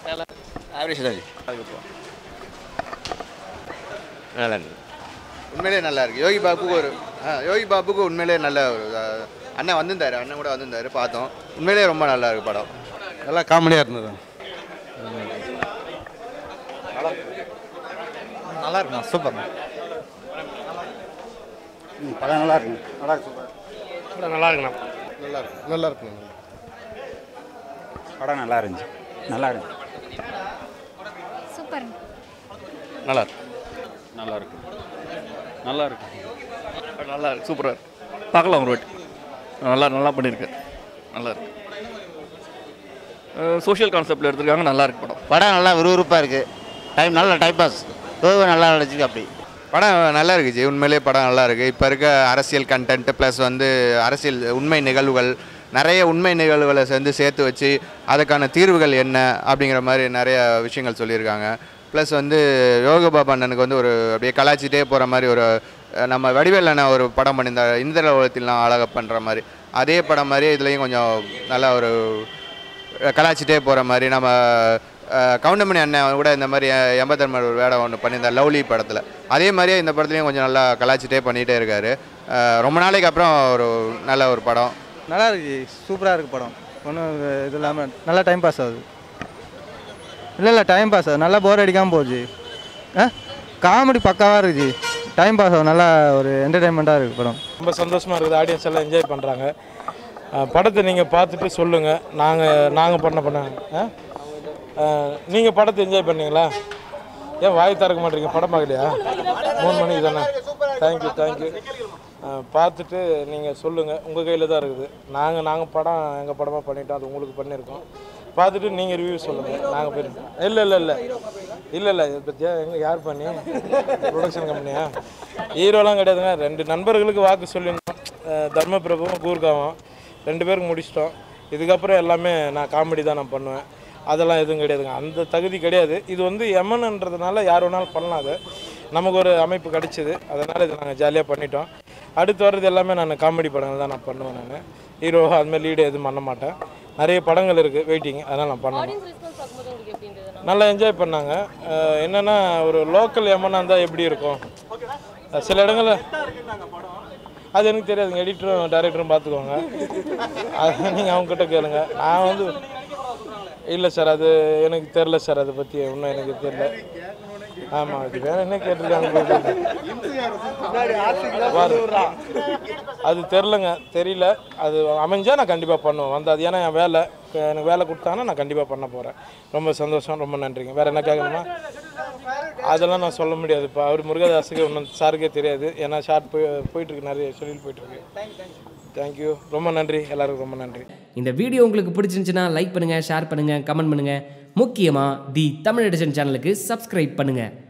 Average தான் அதுக்கு நல்லா இருக்கு. உண்மையிலே நல்லா இருக்கு. யோகி பாபுக்கு உண்மையிலே நல்ல ஒரு அண்ணன் வந்திருந்தாரு, அண்ணன் கூட வந்திருந்தாரு, பார்த்தோம். உண்மையிலே ரொம்ப நல்லா இருக்கு படம். நல்லா காமெடியாக இருந்தது. நல்லா இருக்குண்ணா, சூப்பர். படம் நல்லா இருக்குங்க. நல்லா இருக்கு, சூப்பர். படம் நல்லா இருக்குண்ணா. நல்லா இருக்குங்க. படம் நல்லா இருந்துச்சு. நல்லா இருக்கு. சூப்பர். நல்லா இருக்கு. நல்லா இருக்கு. நல்லா இருக்கு. நல்லா இருக்கு. சூப்பராக இருக்கு. பார்க்கலாம் ஒரு வாட்டி. நல்லா பண்ணியிருக்கு. நல்லா இருக்கு. சோஷியல் கான்செப்டில் எடுத்துருக்காங்க. நல்லா இருக்கு படம். படம் நல்லா விறுவிறுப்பாக இருக்குது. நல்லா டைம் பாஸ். நல்லா நடிச்சிருக்கு. அப்படி படம் நல்லா இருக்குச்சு. உண்மையிலே படம் நல்லா இருக்குது. இப்போ இருக்க அரசியல் கண்டென்ட் ப்ளஸ் அரசியல் உண்மை நிகழ்வுகள், நிறைய உண்மை நிகழ்வுகளை சேர்த்து வச்சு அதுக்கான தீர்வுகள் என்ன அப்படிங்கிற மாதிரி நிறைய விஷயங்கள் சொல்லியிருக்காங்க. ப்ளஸ் யோகபாபு அண்ணனுக்கு ஒரு அப்படியே கலாச்சிட்டே போகிற மாதிரி ஒரு நம்ம வடிவேல் அண்ணன் ஒரு படம் பண்ணியிருந்தார், இந்திர உலகத்திலாம் அழகாக பண்ணுற மாதிரி, அதே படம் மாதிரியே இதுலேயும் கொஞ்சம் நல்லா ஒரு கலாச்சிட்டே போகிற மாதிரி. நம்ம கவுண்டமணி அண்ணன் கூட இந்த மாதிரி எம்பத்தர்மர் ஒரு வேடம் ஒன்று பண்ணியிருந்தார் லவ்லி படத்தில், அதே மாதிரியே இந்த படத்துலையும் கொஞ்சம் நல்லா கலாச்சிட்டே பண்ணிகிட்டே இருக்கார். ரொம்ப நாளைக்கு அப்புறம் ஒரு நல்ல ஒரு படம். நல்லா இருக்கு, சூப்பராக இருக்குது படம். ஒன்றும் இது இல்லாமல் நல்லா டைம் பாஸ் ஆகுது. இல்லை டைம் பாஸ் ஆகுது, நல்லா போர் அடிக்காமல் போகுது. காமெடி பக்காவாக இருக்குது, டைம் பாஸ் ஆகும், நல்லா ஒரு என்டர்டெயின்மெண்ட்டாக இருக்குது படம். ரொம்ப சந்தோஷமாக இருக்குது. ஆடியன்ஸ் எல்லாம் என்ஜாய் பண்ணுறாங்க. படத்தை நீங்கள் பார்த்துட்டு சொல்லுங்கள். நாங்கள் பண்ண நீங்கள் படத்தை என்ஜாய் பண்ணீங்களா? ஏன் வாய் திறக்க மாட்டீங்க? படம் பார்க்கலையா? 3 மணிக்கு தானே. தேங்க்யூ. பார்த்துட்டு நீங்கள் சொல்லுங்கள். உங்கள் கையில் தான் இருக்குது. நாங்கள் படம் எங்கள் படமாக பண்ணிட்டோம், அது உங்களுக்கு பண்ணியிருக்கோம். பார்த்துட்டு நீங்கள் ரிவ்யூ சொல்லுங்கள். நாங்கள் போயிருக்கோம். இல்லை இதை பற்றியா எங்கே யார் பண்ணி ப்ரொடக்ஷன் கம்பெனியா? ஹீரோலாம் கிடையாதுங்க. 2 நண்பர்களுக்கு வாக்கு சொல்லியிருந்தோம், தர்மபிரபுவும் கூர்காவும். 2 பேருக்கு முடிச்சிட்டோம். இதுக்கப்புறம் எல்லாமே நான் காமெடி தான் நான் பண்ணுவேன். அதெல்லாம் எதுவும் கிடையாதுங்க. அந்த தகுதி கிடையாது. இது எம்என்ன்றதுனால யார் வேணாலும் பண்ணலாம். அது நமக்கு ஒரு அமைப்பு கிடச்சிது, அதனால் இதை நாங்கள் ஜாலியாக பண்ணிட்டோம். அடுத்து வர்றது எல்லாமே நான் காமெடி படங்கள் தான் நான் பண்ணுவேன். நான் ஹீரோ அதுமாதிரி லீடு எதுவும் பண்ண மாட்டேன். நிறைய படங்கள் இருக்குது வெயிட்டிங், அதனால் நான் பண்ணுவேன். நல்லா என்ஜாய் பண்ணாங்க. என்னென்னா ஒரு லோக்கல் எம்என்னாக இருந்தால் எப்படி இருக்கும், சில இடங்களில் அது எனக்கு தெரியாதுங்க. எடிட்டரும் டைரக்டரும் பார்த்துக்கோங்க, அது நீங்கள் அவங்ககிட்ட கேளுங்க. நான் இல்லை சார், அது எனக்கு தெரில சார், அதை பற்றி இன்னும் எனக்கு தெரில. ஆமாம், அது வேறு என்ன கேட்டிருக்காங்க அது தெரியல. அது அமைஞ்சால் நான் கண்டிப்பாக பண்ணுவேன். அது ஏன்னா என் வேலை, எனக்கு வேலை கொடுத்தாங்கன்னா நான் கண்டிப்பாக பண்ண போகிறேன். ரொம்ப சந்தோஷம், ரொம்ப நன்றிங்க. வேறு என்ன கேட்கணுமா? அதெல்லாம் நான் சொல்ல முடியாது. இப்போ அவர் முருகதாஸுக்கு இன்னும் சாருக்கே தெரியாது, ஏன்னா ஷார்ட் போயிட்டுருக்கு, நிறைய ஷெடியூல் போயிட்டுருக்கு. தேங்க்யூ, ரொம்ப நன்றி, எல்லாருக்கும் ரொம்ப நன்றி. இந்த வீடியோ உங்களுக்கு பிடிச்சிருந்துச்சுன்னா லைக் பண்ணுங்கள், ஷேர் பண்ணுங்கள், கமெண்ட் பண்ணுங்கள். முக்கியமாக தி தமிழ் எடிஷன் சேனலுக்கு சப்ஸ்கிரைப் பண்ணுங்கள்.